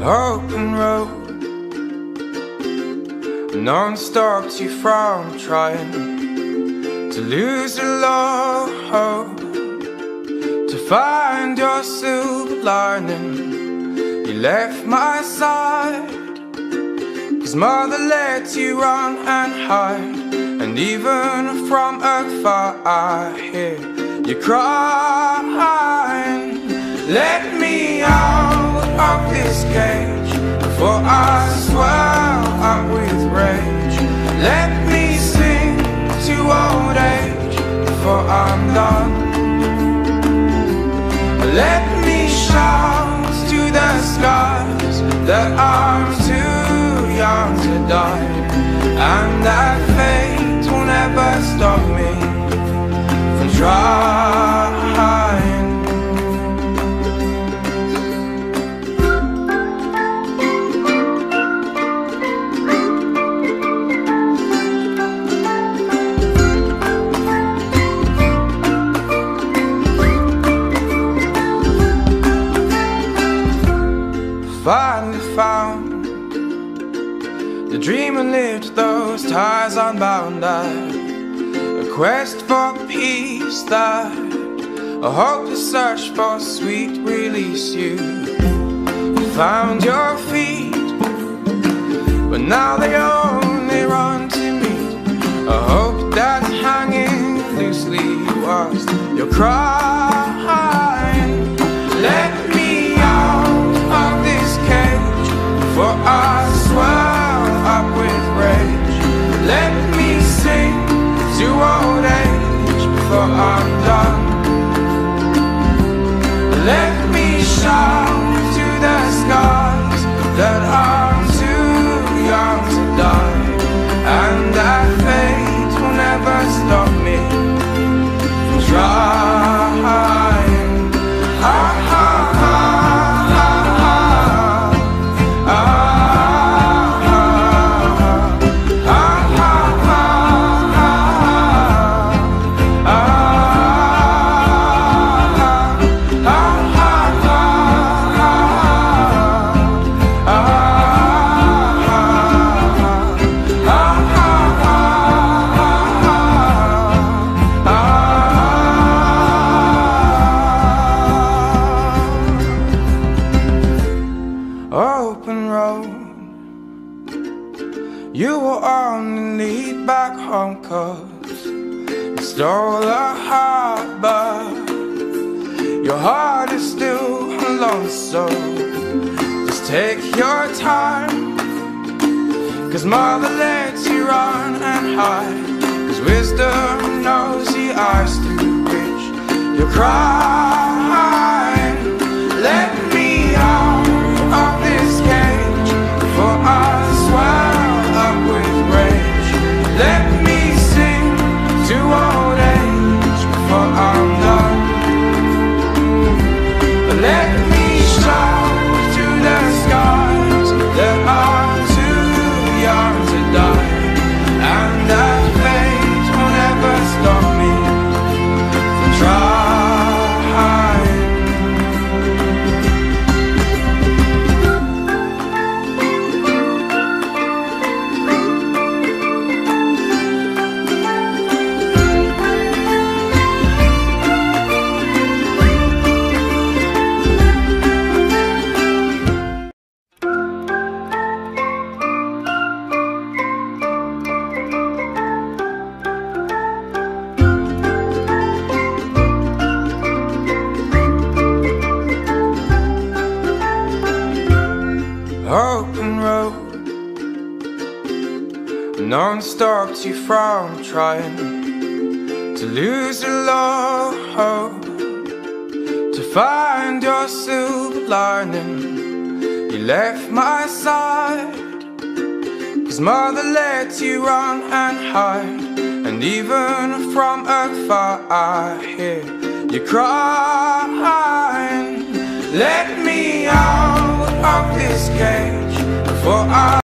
open road, non-stop to from trying to lose your love, to find your silver lining. You left my side, 'cause mother let you run and hide. And even from afar I hear you crying. Let me out of this cage before I swell up with rage. Let me sing to old age before I'm done. Let me shout to the skies that I'm too young to die, and that fate will never stop me from trying. Finally found the dream and lived those ties unbound. A quest for peace that a hopeless search for sweet release. You found your feet, but now they only run to meet a hope that's hanging loosely whilst you're crying. Let me out of this cage before I swell up with rage. Let me sing to old age before I'm done. Let me shout to the skies that I'm too young to die, and that fate will never stop me from trying. Ha ha ha. Open road, you will only lead back home, 'cause you stole a heart, but your heart is still alone. So just take your time, 'cause mother lets you run and hide. 'Cause wisdom knows the eyes through which you're crying. Let me out of this cage before I swell up with rage. Let me sing to old age before I'm done. Let me shout to the skies that I'm too young to die, and that fate will never stop me from trying. Open road, non-stop to from trying to lose your love, to find your silver lining. You left my side, 'cause mother let you run and hide. And even from afar I hear you crying. Let me out of this cage before I